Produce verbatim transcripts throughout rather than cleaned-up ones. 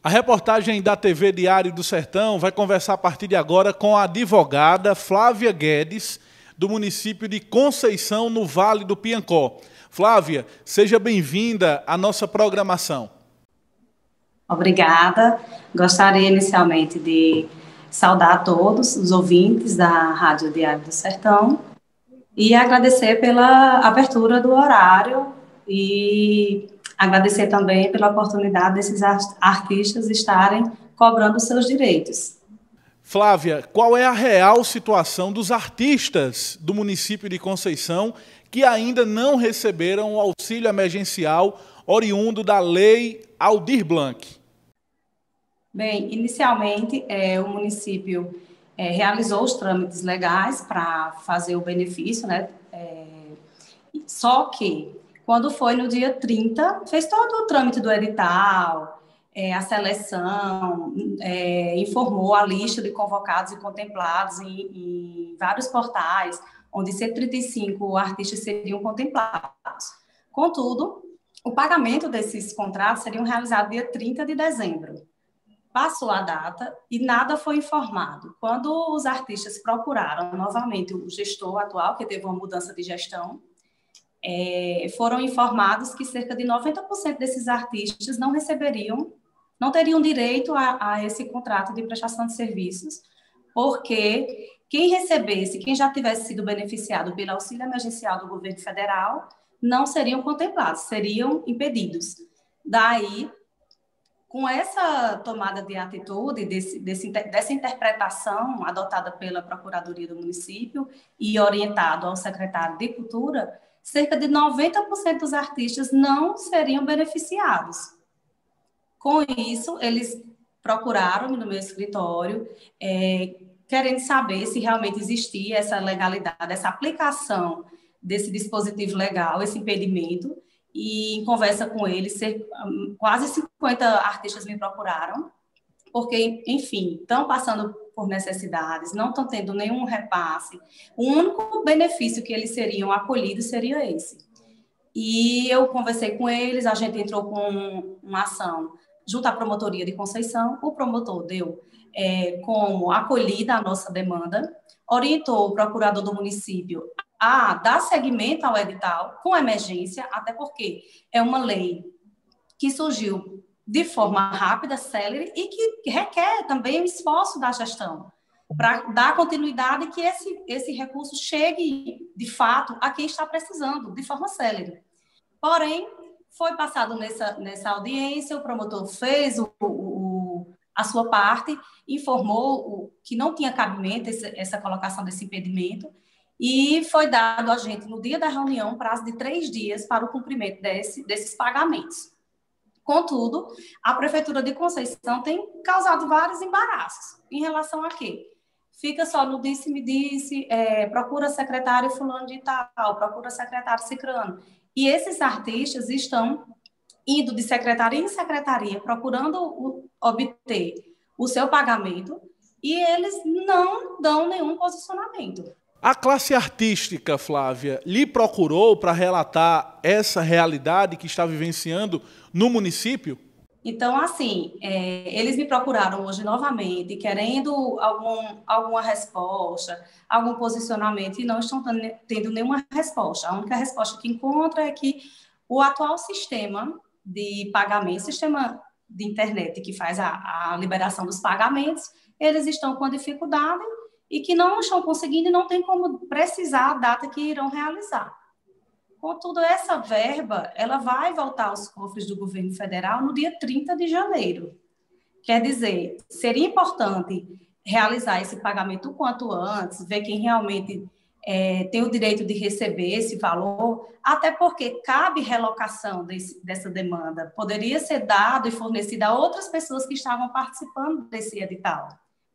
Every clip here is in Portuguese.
A reportagem da T V Diário do Sertão vai conversar a partir de agora com a advogada Flávia Guedes, do município de Conceição, no Vale do Piancó. Flávia, seja bem-vinda à nossa programação. Obrigada. Gostaria inicialmente de saudar a todos os ouvintes da Rádio Diário do Sertão e agradecer pela abertura do horário e agradecer também pela oportunidade desses artistas estarem cobrando seus direitos. Flávia, qual é a real situação dos artistas do município de Conceição que ainda não receberam o auxílio emergencial oriundo da Lei Aldir Blanc? Bem, inicialmente é, o município é, realizou os trâmites legais para fazer o benefício, né? É, só que quando foi no dia trinta, fez todo o trâmite do edital, é, a seleção, é, informou a lista de convocados e contemplados em, em vários portais, onde cento e trinta e cinco artistas seriam contemplados. Contudo, o pagamento desses contratos seriam realizados dia trinta de dezembro. Passou a data e nada foi informado. Quando os artistas procuraram novamente o gestor atual, que teve uma mudança de gestão, É, foram informados que cerca de noventa por cento desses artistas não receberiam, não teriam direito a, a esse contrato de prestação de serviços, porque quem recebesse, quem já tivesse sido beneficiado pelo auxílio emergencial do governo federal, não seriam contemplados, seriam impedidos. Daí, com essa tomada de atitude, desse, desse, dessa interpretação adotada pela Procuradoria do município e orientado ao secretário de Cultura, cerca de noventa por cento dos artistas não seriam beneficiados. Com isso, eles procuraram no meu escritório, é, querendo saber se realmente existia essa legalidade, essa aplicação desse dispositivo legal, esse impedimento, e em conversa com eles, quase cinquenta artistas me procuraram, porque, enfim, estão passando por necessidades, não estão tendo nenhum repasse. O único benefício que eles seriam acolhidos seria esse. E eu conversei com eles, a gente entrou com uma ação junto à promotoria de Conceição, o promotor deu é, como acolhida a nossa demanda, orientou o procurador do município a dar seguimento ao edital com emergência, até porque é uma lei que surgiu de forma rápida, célere, e que requer também o esforço da gestão para dar continuidade e que esse, esse recurso chegue, de fato, a quem está precisando, de forma célere. Porém, foi passado nessa, nessa audiência, o promotor fez o, o, a sua parte, informou o, que não tinha cabimento esse, essa colocação desse impedimento, e foi dado a gente, no dia da reunião, prazo de três dias para o cumprimento desse, desses pagamentos. Contudo, a Prefeitura de Conceição tem causado vários embaraços. Em relação a quê? Fica só no disse-me-disse, é, procura secretário fulano de tal, procura secretário cicrano. E esses artistas estão indo de secretaria em secretaria, procurando o, obter o seu pagamento, e eles não dão nenhum posicionamento. A classe artística, Flávia, lhe procurou para relatar essa realidade que está vivenciando no município? Então, assim, é, eles me procuraram hoje novamente, querendo algum, alguma resposta, algum posicionamento, e não estão tendo nenhuma resposta. A única resposta que encontra é que o atual sistema de pagamento, sistema de internet que faz a, a liberação dos pagamentos, eles estão com dificuldade e que não estão conseguindo e não tem como precisar a data que irão realizar. Contudo, essa verba, ela vai voltar aos cofres do governo federal no dia trinta de janeiro. Quer dizer, seria importante realizar esse pagamento o quanto antes, ver quem realmente é, tem o direito de receber esse valor, até porque cabe relocação desse, dessa demanda. Poderia ser dado e fornecido a outras pessoas que estavam participando desse edital.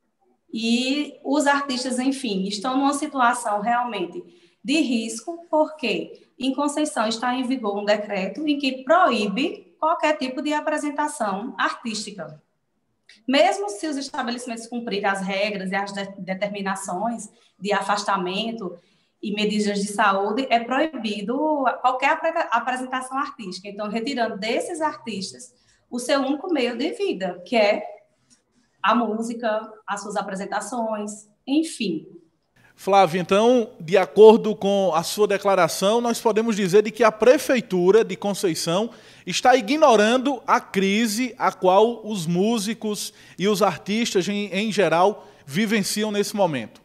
E os artistas, enfim, estão numa situação realmente de risco, porque em Conceição está em vigor um decreto em que proíbe qualquer tipo de apresentação artística. Mesmo se os estabelecimentos cumprirem as regras e as de- determinações de afastamento e medidas de saúde, é proibido qualquer apre- apresentação artística. Então, retirando desses artistas o seu único meio de vida, que é a música, as suas apresentações, enfim. Flávia, então, de acordo com a sua declaração, nós podemos dizer de que a Prefeitura de Conceição está ignorando a crise a qual os músicos e os artistas, em, em geral, vivenciam nesse momento.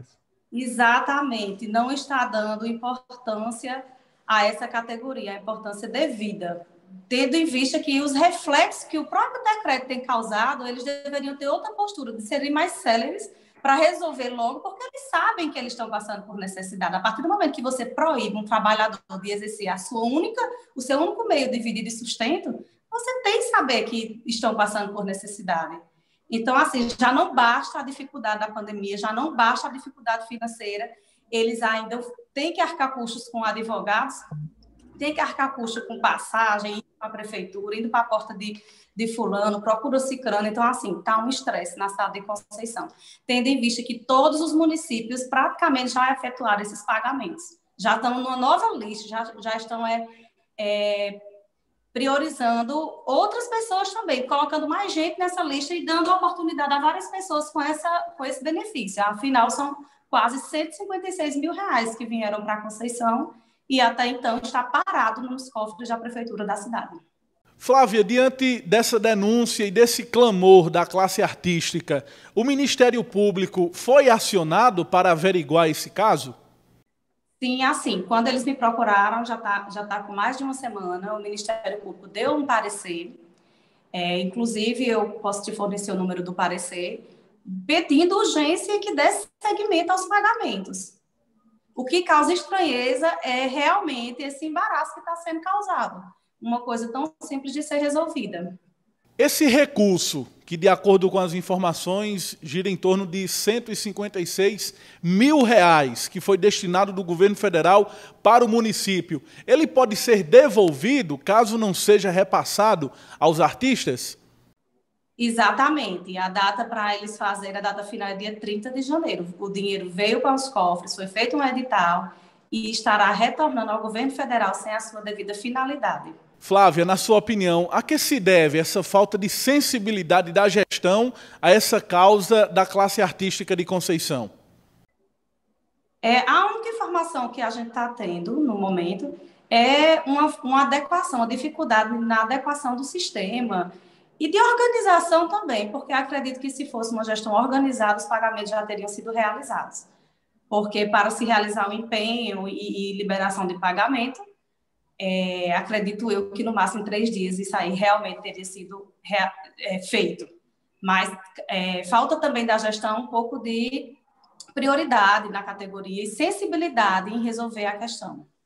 Exatamente, não está dando importância a essa categoria, a importância devida, tendo em vista que os reflexos que o próprio decreto tem causado, eles deveriam ter outra postura, de serem mais céleres para resolver logo, porque eles sabem que eles estão passando por necessidade. A partir do momento que você proíbe um trabalhador de exercer a sua única, o seu único meio de vida e de sustento, você tem que saber que estão passando por necessidade. Então, assim, já não basta a dificuldade da pandemia, já não basta a dificuldade financeira, eles ainda têm que arcar custos com advogados, têm que arcar custos com passagem, indo para a prefeitura, indo para a porta de, de fulano, procura cicrano. Então, assim, está um estresse na cidade de Conceição, tendo em vista que todos os municípios praticamente já efetuaram esses pagamentos. Já estão numa nova lista, já, já estão é, é, priorizando outras pessoas também, colocando mais gente nessa lista e dando oportunidade a várias pessoas com, essa, com esse benefício. Afinal, são quase cento e cinquenta e seis mil reais que vieram para Conceição e até então está parado nos cofres da prefeitura da cidade. Flávia, diante dessa denúncia e desse clamor da classe artística, o Ministério Público foi acionado para averiguar esse caso? Sim, assim, quando eles me procuraram, já está já tá com mais de uma semana, o Ministério Público deu um parecer, é, inclusive eu posso te fornecer o número do parecer, pedindo urgência que desse seguimento aos pagamentos. O que causa estranheza é realmente esse embaraço que está sendo causado. Uma coisa tão simples de ser resolvida. Esse recurso, que de acordo com as informações gira em torno de cento e cinquenta e seis mil reais, que foi destinado do governo federal para o município, ele pode ser devolvido caso não seja repassado aos artistas? Exatamente. A data para eles fazerem, a data final é dia trinta de janeiro. O dinheiro veio para os cofres, foi feito um edital e estará retornando ao governo federal sem a sua devida finalidade. Flávia, na sua opinião, a que se deve essa falta de sensibilidade da gestão a essa causa da classe artística de Conceição? É, a única informação que a gente está tendo no momento é uma, uma adequação, uma dificuldade na adequação do sistema e de organização também, porque acredito que se fosse uma gestão organizada, os pagamentos já teriam sido realizados. Porque para se realizar o empenho e, e liberação de pagamento, É, acredito eu que no máximo em três dias isso aí realmente teria sido rea, é, feito. Mas é, falta também da gestão um pouco de prioridade na categoria e sensibilidade em resolver a questão.